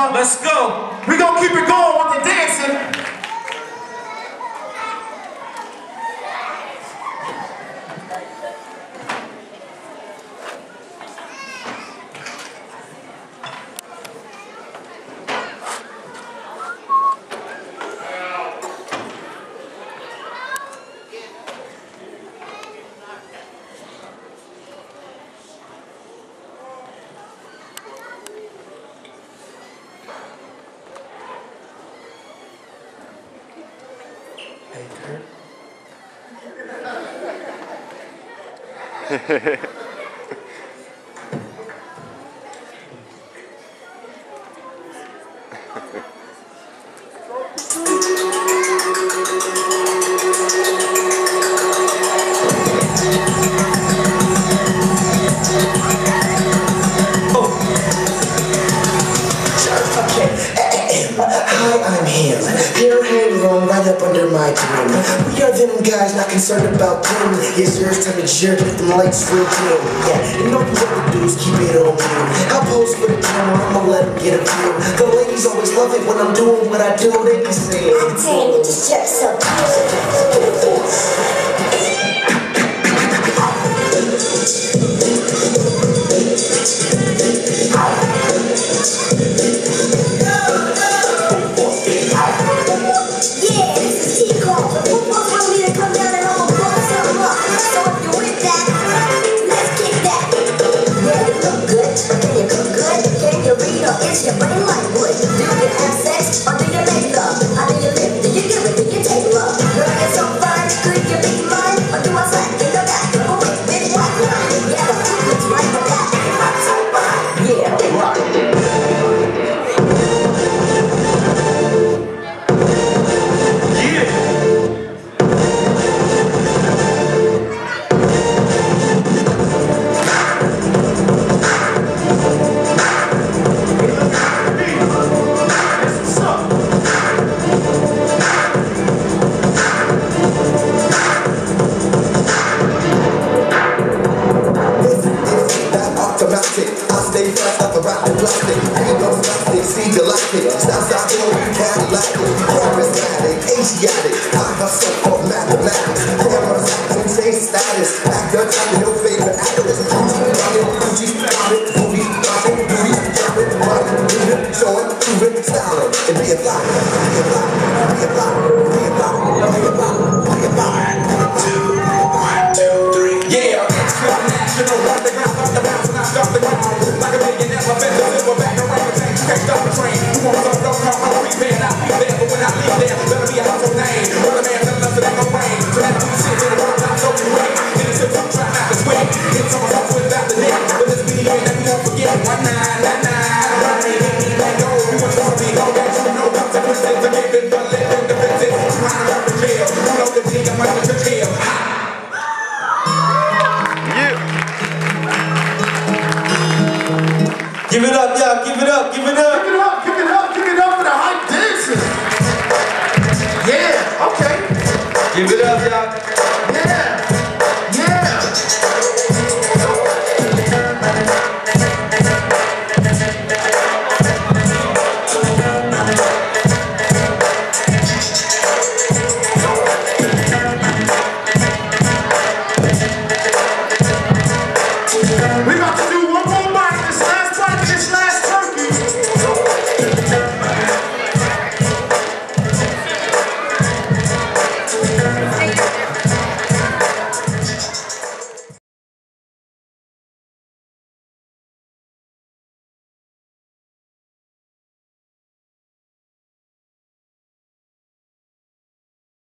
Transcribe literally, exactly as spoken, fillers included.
y'all. Let's go. We gonna keep it going with the dancing. Hehehe right up under my team. We are them guys, not concerned about them. Yes, sir, it's time to jerk, let them lights real dim. Yeah, you know what to do is keep it on me. I'll pose for the camera, I'ma let them get a view. The ladies always love it when I'm doing what I do. They be saying, damn, you just jerk so cute. I stay fast at the rock and plastic. Ain't no plastic, see galactic. South side hill, Cadillac, charismatic, Asiatic. I hustle for mathematics. Cameras acting, same status. Actor, typing your favorite actress. Gucci, running, Gucci, styling, booty, dropping, booty, jumping, running, moving, showing, proving, styling, and being fly, being fly, being fly, being fly, being fly, being fly. One, two, three. Yeah, it's international. Run the ground, off the bounce, and I start the ground. Like a million elephants, we're back around the tank. You can't stop the train. You want some, don't come home, prepare, not be there. But when I leave there, better be a household name. When a man telling us it ain't no rain. So that's two shit in the world, I'm so you wait. In the tips, I'm trying not to swing. Hit some of us without the neck. But this video ain't that we won't forget. One nine, nine, nine. Running, hit me, let go. You want to be, go back, you know, consequences of giving, but living the visit. Trying to run the jail. You know the thing, I'm running to jail. Give it up, y'all. Give it up. Give it up. Give it up. Give it up. Give it up for the hype dancers. Yeah. Okay. Give it up, y'all.